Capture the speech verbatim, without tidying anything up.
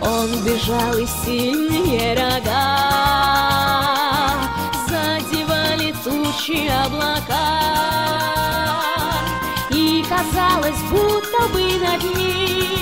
Он бежал, и сильные рога задевали тучи, облака, и казалось, будто бы над ним